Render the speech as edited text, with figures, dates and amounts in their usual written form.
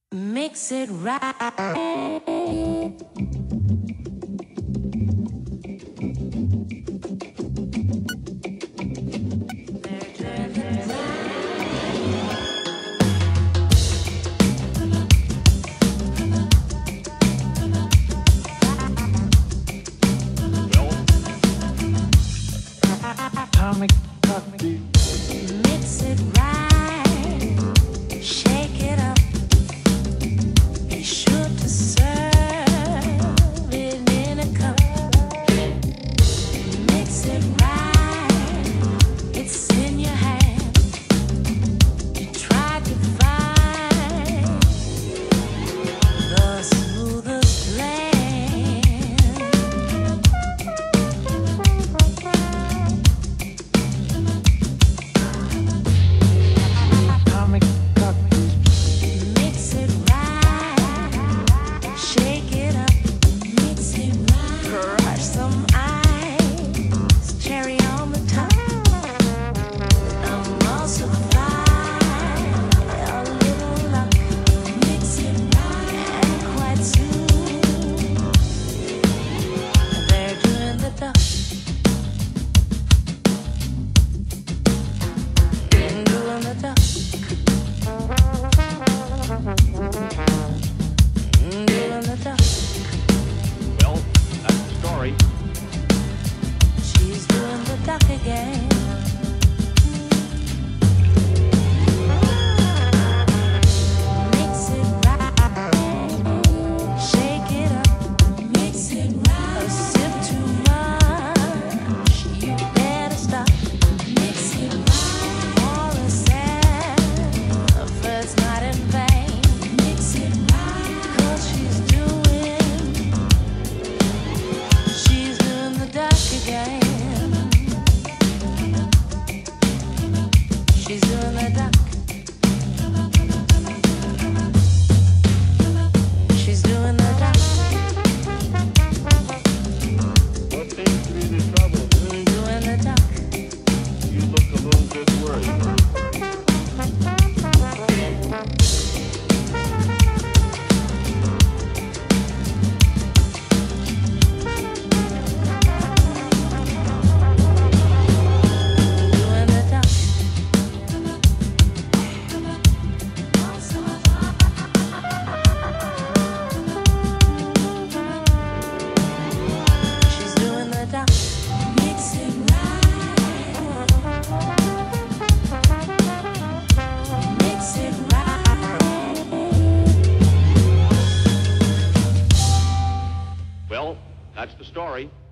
Mix it right. Atomic coffee. Mix it right. Shake it up. Be sure to serve it in a cup. Mix it right. It's in your hand. Try to find the smoothest blend. Atomic coffee. Mix it right. Shake it up. Mix it right. Crush some ice. Cherry on the top. Emulsify a little luck. Mix it right. And quite soon they're doing the duck. Doing the duck. Doing the duck. Well, that's the story. She's doing the duck again. Mix it right. Shake it up. Mix it right. A sip too much. You better stop. Mix it right. All is sad. The first night in vain. Mix it right. 'Cause she's doing the duck again. She's doing the duck. She's doing the duck. What seems to be the trouble? Doing the duck. You look a little bit worried. Doing the duck. She's doing the duck. Mix it right. Mix it right. Well, that's the story.